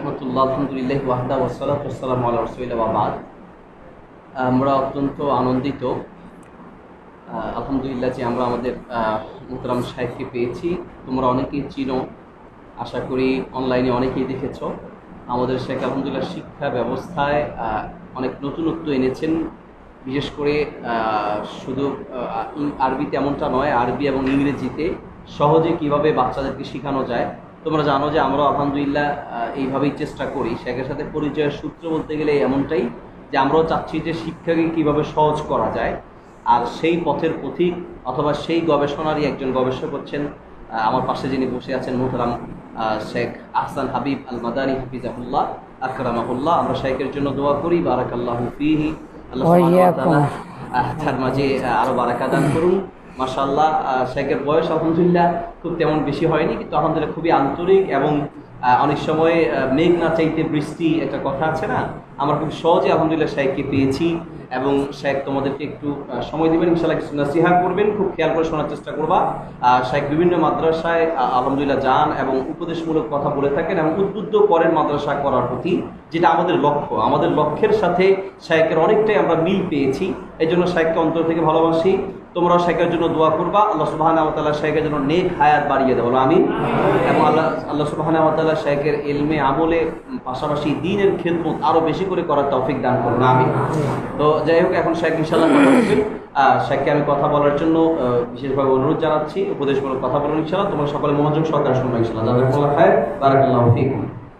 রহমতুল্লাহ। আলহামদুলিল্লাহ ওয়াহদা ওয়াসসালাতু ওয়াসসালামু আলা রাসূলিল্লাহ ওয়া বাদ। আমরা অত্যন্ত আনন্দিত আলহামদুলিল্লাহ যে আমরা আমাদের মুহতারাম শাইখকে পেয়েছি। তোমরা অনেকেই চিনো, আশা করি অনলাইনে অনেকেই দেখেছ। আমাদের শাইখ আলহামদুলিল্লাহ শিক্ষা ব্যবস্থায় অনেক নতুনত্ব এনেছেন। বিশেষ করে শুধু আরবিতে এমনটা নয়, আরবি এবং ইংরেজিতে সহজে কিভাবে বাচ্চাদেরকে শেখানো যায়। তোমরা জানো যে আমরা আলহামদুলিল্লাহ এইভাবেই চেষ্টা করি। শেখের সাথে পরিচয়ের সূত্র বলতে গেলে এমনটাই যে আমরাও চাচ্ছি যে শিক্ষাকে কিভাবে সহজ করা যায়, আর সেই পথের পথিক অথবা সেই গবেষণারই একজন গবেষক হচ্ছেন আমার পাশে যিনি বসে আছেন মুহতারাম শেখ আহসান হাবিব আল মাদানী হাফিজাহুল্লাহ আকরামাহুল্লাহ। আমরা শেখের জন্য দোয়া করি, বারাকাল্লাহু ফীহি, আল্লাহ সুবহানাহু ওয়া তাআলা তার মাঝে আরো বারাকা দান করুন। মাশাআল্লাহ, শেখের বয়স আলহামদুলিল্লাহ খুব তেমন বেশি হয়নি, কিন্তু আলহামদুলিল্লাহ খুবই আন্তরিক এবং অনেক সময় মেঘ না চাইতে বৃষ্টি একটা কথা আছে না, আমরা খুব সহজে আলহামদুলিল্লাহ শেখকে পেয়েছি। এবং শেখ তোমাদেরকে একটু সময় দেবেন, ইনশাআল্লাহ কিছু নসিহা করবেন, খুব খেয়াল করে শোনার চেষ্টা করবা। শেখ বিভিন্ন মাদ্রাসায় আলহামদুলিল্লাহ যান এবং উপদেশমূলক কথা বলে থাকেন এবং উদ্বুদ্ধ করেন মাদ্রাসা করার প্রতি, যেটা আমাদের লক্ষ্য। আমাদের লক্ষ্যের সাথে শেখের অনেকটাই আমরা মিল পেয়েছি, এই জন্য শেখকে অন্তর থেকে ভালোবাসি। তোমরাও শেখের জন্য দোয়া করবা, আল্লাহ সুবহানাহু ওয়া তাআলা শেখের জন্য নেক হায়াত বাড়িয়ে দেয়, বলো আমিন। এবং আল্লাহ সুবহানাহু ওয়া তাআলা শেখের ইলমে আমলে পাশাপাশি দ্বীনের খিদমত আরো বেশি করে করার তৌফিক দান করুন, আমিন। তো যাই হোক, এখন শেখ ইনশাআল্লাহ কথা বলবেন। শেখকে আমি কথা বলার জন্য বিশেষভাবে অনুরোধ জানাচ্ছি, উপদেশমূলক কথা বলুন ইনশাআল্লাহ। তোমরা সকলে মনোযোগ সহকারে শুনবে ইনশাআল্লাহ। জাযাকাল্লাহু খায়র, বারাকাল্লাহু ফীকুম।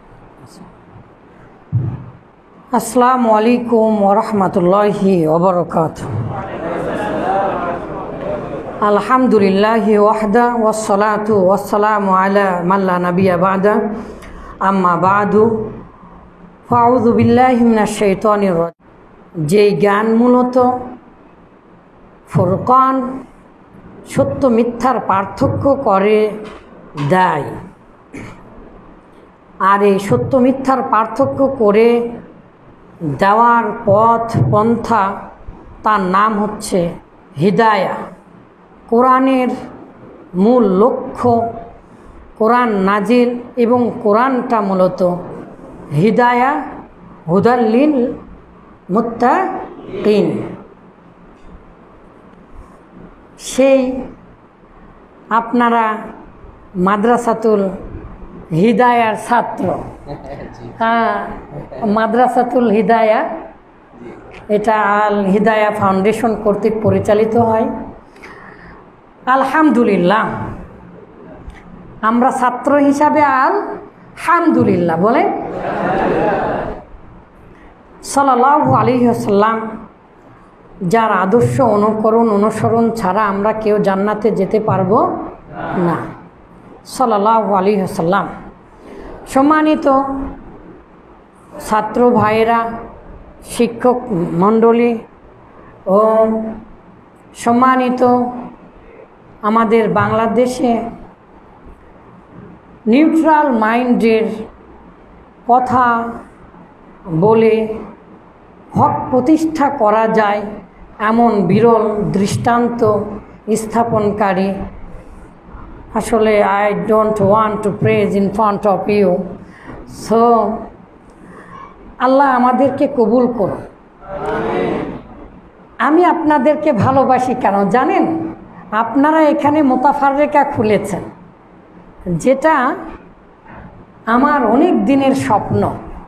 আসসালামু আলাইকুম ওয়া রাহমাতুল্লাহি ওয়া বারাকাতুহু। আলহামদুলিল্লাহি ওয়াহদা ওয়াসসালাতু ওয়াসসালামু আলা মান লা নাবিয়্যা বা'দা, আম্মা বা'দু, ফাআউযু বিল্লাহি মিনাশ শাইতানির রাজিম। যেই জ্ঞান মূলত ফুরকান, সত্য মিথ্যার পার্থক্য করে দেয়, আর এই সত্য মিথ্যার পার্থক্য করে দেওয়ার পথ পন্থা, তার নাম হচ্ছে হিদায়া। কোরআনের মূল লক্ষ্য, কোরআন নাজিল এবং কোরআনটা মূলত হিদায়া, হুদাল লিল মুত্তাকিন। সেই আপনারা মাদ্রাসাতুল হিদায়ার ছাত্র। মাদ্রাসাতুল হিদায়া এটা আল হিদায়া ফাউন্ডেশন কর্তৃক পরিচালিত হয়। আলহামদুলিল্লাহ, আমরা ছাত্র হিসাবে আলহামদুলিল্লাহ বলেন। সাল্লাল্লাহু আলাইহি ওয়াসাল্লাম যার আদর্শ অনুসরণ ছাড়া আমরা কেউ জান্নাতে যেতে পারবো না। সাল্লাল্লাহু আলাইহি ওয়াসাল্লাম। সম্মানিত ছাত্র ভাইয়েরা, শিক্ষক মণ্ডলী ও সম্মানিত আমাদের বাংলাদেশে নিউট্রাল মাইন্ডের কথা বলে হক প্রতিষ্ঠা করা যায় এমন বিরল দৃষ্টান্ত স্থাপনকারী, আসলে I don't want to praise in front of you, so আল্লাহ আমাদেরকে কবুল করুন। আমি আপনাদেরকে ভালোবাসি কেন জানেন? আপনারা এখানে মোতাফাররেকা খুলেছেন, যেটা আমার অনেক দিনের স্বপ্ন।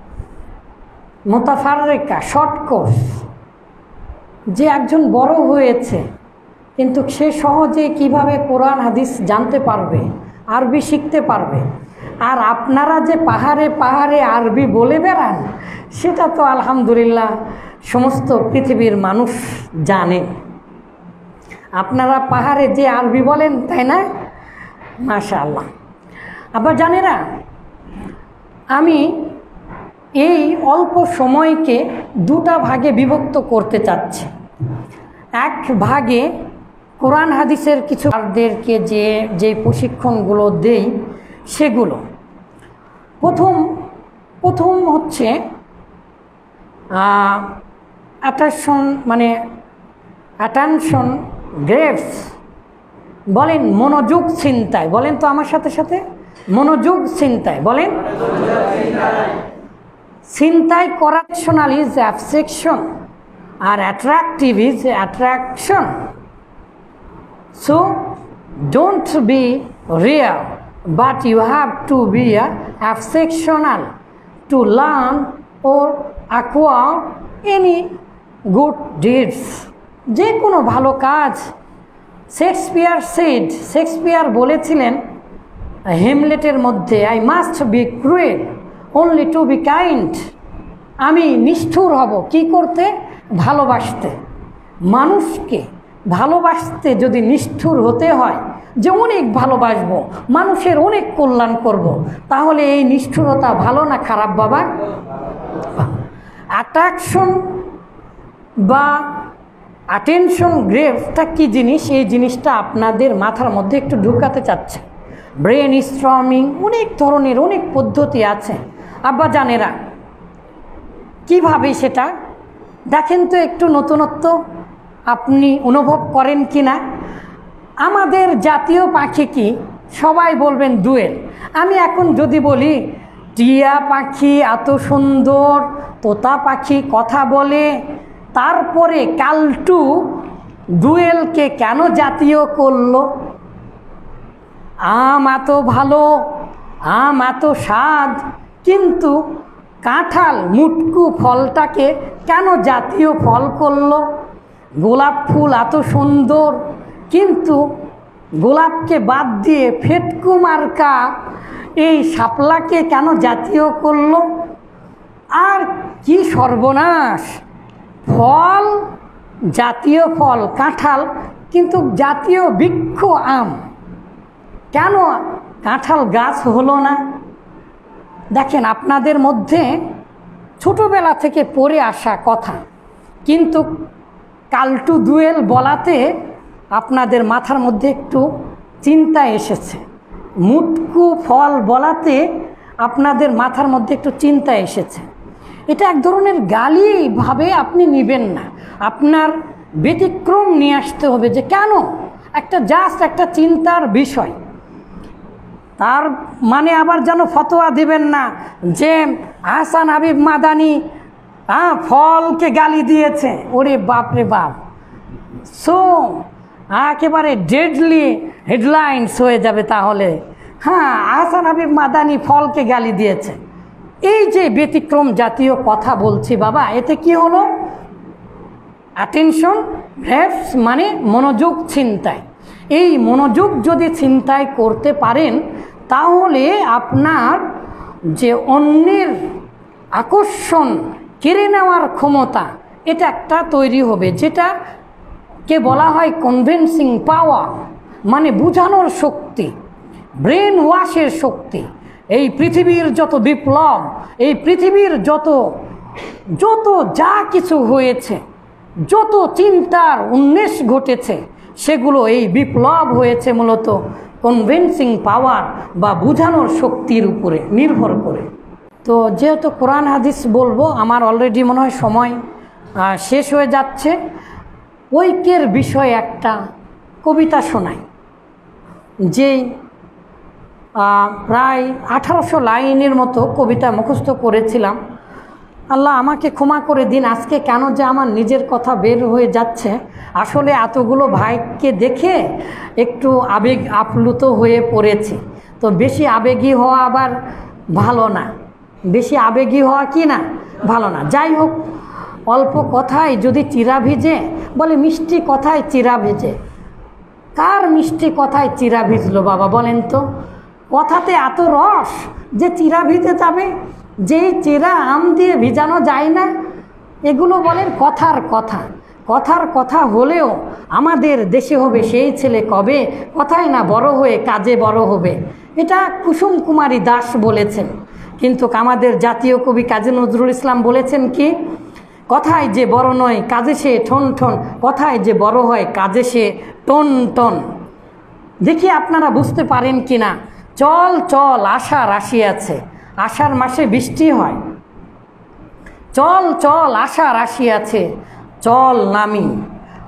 মোতাফাররেকা শর্ট কোর্স, যে একজন বড় হয়েছে কিন্তু সে সহজে কিভাবে কোরআন হাদিস জানতে পারবে, আরবি শিখতে পারবে। আর আপনারা যে পাহাড়ে পাহাড়ে আরবি বলে বেড়ান, সেটা তো আলহামদুলিল্লাহ সমস্ত পৃথিবীর মানুষ জানে। আপনারা পাহাড়ে যে আরবি বলেন, তাই না? মাশাআল্লাহ। আবার জানেরা, আমি এই অল্প সময়কে দুটা ভাগে বিভক্ত করতে চাচ্ছি। এক ভাগে কোরআন হাদিসের কিছু আরদেরকে যে প্রশিক্ষণগুলো দেই সেগুলো। প্রথম হচ্ছে অ্যাটেনশন গ্রেভস, বলেন মনোযোগ চিন্তায়, বলেন তো আমার সাথে সাথে, মনোযোগ চিন্তায় বলেন। ছিনতাই করাপশনাল ইজ অ্যাবসেকশন আর attractive is attraction. So don't be rare, but you have to be exceptional to learn or acquire any good deeds. যে কোনো ভালো কাজ। শেক্সপিয়ার বলেছিলেন হেমলেটের মধ্যে, I must be cruel only to be kind. আমি নিষ্ঠুর হব কি করতে? ভালোবাসতে। মানুষকে ভালোবাসতে যদি নিষ্ঠুর হতে হয়, যে অনেক ভালোবাসবো, মানুষের অনেক কল্যাণ করব, তাহলে এই নিষ্ঠুরতা ভালো না খারাপ বাবা? অ্যাট্রাকশন বা অ্যাটেনশন গ্রেভটা কি জিনিস, এই জিনিসটা আপনাদের মাথার মধ্যে একটু ঢুকাতে চাচ্ছে। ব্রেন স্টর্মিং, অনেক ধরনের অনেক পদ্ধতি আছে আব্বা জানেরা। কিভাবে সেটা দেখেন তো একটু, নতুনত্ব আপনি অনুভব করেন কি না? আমাদের জাতীয় পাখি কি? সবাই বলবেন দোয়েল। আমি এখন যদি বলি টিয়া পাখি এত সুন্দর, তোতা পাখি কথা বলে, তারপরে কালটু দোয়েলকে কেন জাতীয় করলো? আম এত ভালো, আম এত স্বাদ, কিন্তু কাঁঠাল মুটকু ফলটাকে কেন জাতীয় ফল করলো? গোলাপ ফুল এত সুন্দর, কিন্তু গোলাপকে বাদ দিয়ে ফেটকু মার্কা এই শাপলাকে কেন জাতীয় করলো? আর কি সর্বনাশ! ফল জাতীয় ফল কাঁঠাল, কিন্তু জাতীয় বৃক্ষ আম, কেন কাঁঠাল গাছ হলো না? দেখেন আপনাদের মধ্যে ছোটবেলা থেকে পড়ে আসা কথা, কিন্তু কালটু দোয়েল বলাতে আপনাদের মাথার মধ্যে একটু চিন্তা এসেছে। মুটকু ফল বলাতে আপনাদের মাথার মধ্যে একটু চিন্তা এসেছে। এটা এক ধরনের গালি ভাবে আপনি নেবেন না, আপনার ব্যতিক্রম নিয়ে আসতে হবে যে কেন, একটা জাস্ট একটা চিন্তার বিষয়। তার মানে আবার যেন ফতোয়া দিবেন না যে আহসান হাবিব মাদানি ফলকে গালি দিয়েছে। ওরে বাপ রে বাপ, সো একেবারে ডেডলি হেডলাইন্স হয়ে যাবে তাহলে। হ্যাঁ, আহসান হাবিব মাদানি ফলকে গালি দিয়েছে। এই যে ব্যতিক্রম জাতীয় কথা বলছি বাবা, এতে কি হলো? অ্যাটেনশন গ্রেভস মানে মনোযোগ ছিনতাই। এই মনোযোগ যদি ছিনতাই করতে পারেন, তাহলে আপনার যে অন্যের আকর্ষণ কেড়ে নেওয়ার ক্ষমতা, এটা একটা তৈরি হবে, যেটা কে বলা হয় কনভিন্সিং পাওয়ার, মানে বুঝানোর শক্তি, ব্রেন ওয়াশের শক্তি। এই পৃথিবীর যত বিপ্লব, এই পৃথিবীর যত যা কিছু হয়েছে, যত চিন্তার উন্মেষ ঘটেছে, সেগুলো এই বিপ্লব হয়েছে মূলত কনভিন্সিং পাওয়ার বা বুঝানোর শক্তির উপরে নির্ভর করে। তো যেহেতু কোরআন হাদিস বলবো, আমার অলরেডি মনে হয় সময় শেষ হয়ে যাচ্ছে। ঐক্যের বিষয়ে একটা কবিতা শোনাই, যেই প্রায় 1800 লাইনের মতো কবিতা মুখস্থ করেছিলাম। আল্লাহ আমাকে ক্ষমা করে দিন, আজকে কেন যে আমার নিজের কথা বের হয়ে যাচ্ছে। আসলে এতগুলো ভাইকে দেখে একটু আবেগ আপ্লুত হয়ে পড়েছি। তো বেশি আবেগী হওয়া আবার ভালো না, বেশি আবেগী হওয়া কি না ভালো না। যাই হোক, অল্প কথায় যদি চিরা ভিজে, বলে মিষ্টি কথায় চিরা ভিজে। কার মিষ্টি কথায় চিরা ভিজলো বাবা বলেন তো? কথাতে এত রস যে চিরা ভিজে যাবে, যেই চিরা আম দিয়ে ভিজানো যায় না। এগুলো বলেন কথার কথা। কথার কথা হলেও আমাদের দেশে হবে সেই ছেলে কবে, কথায় না বড় হয়ে কাজে বড় হবে। এটা কুসুম কুমারী দাস বলেছেন, কিন্তু আমাদের জাতীয় কবি কাজী নজরুল ইসলাম বলেছেন কি, কথায় যে বড় নয় কাজে সে ঠন ঠন, কথায় যে বড় হয় কাজে সে টন টন। দেখি আপনারা বুঝতে পারেন কি না। চল চল আষাঢ় আসিয়াছে, আষাঢ় মাসে বৃষ্টি হয়। চল চল আষাঢ় আসিয়াছে, চল নামি,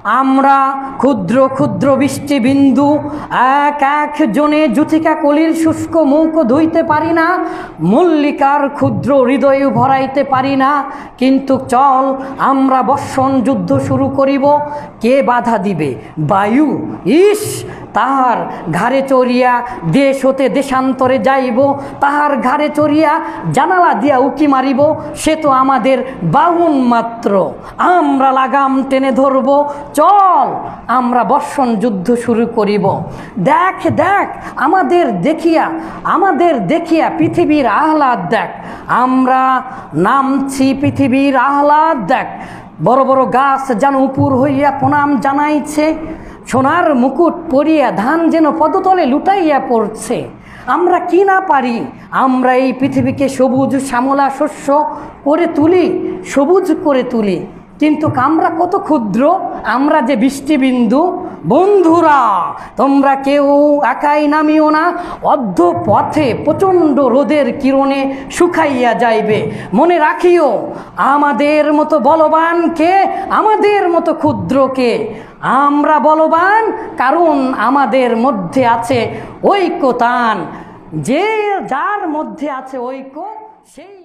আমরা ক্ষুদ্র ক্ষুদ্র বৃষ্টি বিন্দু এক এক জনে জুথিকা কলির শুষ্ক মুখ ধুইতে পারি না, মল্লিকার ক্ষুদ্র হৃদয় ভরাইতে পারি না, কিন্তু চল আমরা বর্ষণ যুদ্ধ শুরু করিব। কে বাধা দিবে? বায়ু। ইস, তাহার ঘাড়ে চড়িয়া দেশ হতে দেশান্তরে যাইব, তাহার ঘাড়ে চড়িয়া জানালা দিয়া উকি মারিব, সে তো আমাদের বাহন মাত্র। আমরা লাগাম টেনে ধরব, চল আমরা বর্ষণ যুদ্ধ শুরু করিব। দেখ দেখ, আমাদের দেখিয়া পৃথিবীর আহ্লাদ দেখ, আমরা নামছি পৃথিবীর আহ্লাদ দেখ। বড় বড় গাছ যেন উপর হইয়া প্রণাম জানাইছে, সোনার মুকুট পরিয়া ধান যেন পদতলে লুটাইয়া পড়ছে। আমরা কি না পারি? আমরা এই পৃথিবীকে সবুজ শ্যামলা শস্য করে তুলি, সবুজ করে তুলি, কিন্তু আমরা কত ক্ষুদ্র, আমরা যে বৃষ্টিবিন্দু। বন্ধুরা, তোমরা কেউ একাই নামিও না, অর্ধ পথে প্রচণ্ড রোদের কিরণে শুকাইয়া যাইবে। মনে রাখিও, আমাদের মতো বলবানকে, আমাদের মতো ক্ষুদ্রকে। আমরা বলবান কারণ আমাদের মধ্যে আছে ঐক্যতান। যার মধ্যে আছে ঐক্য, সেই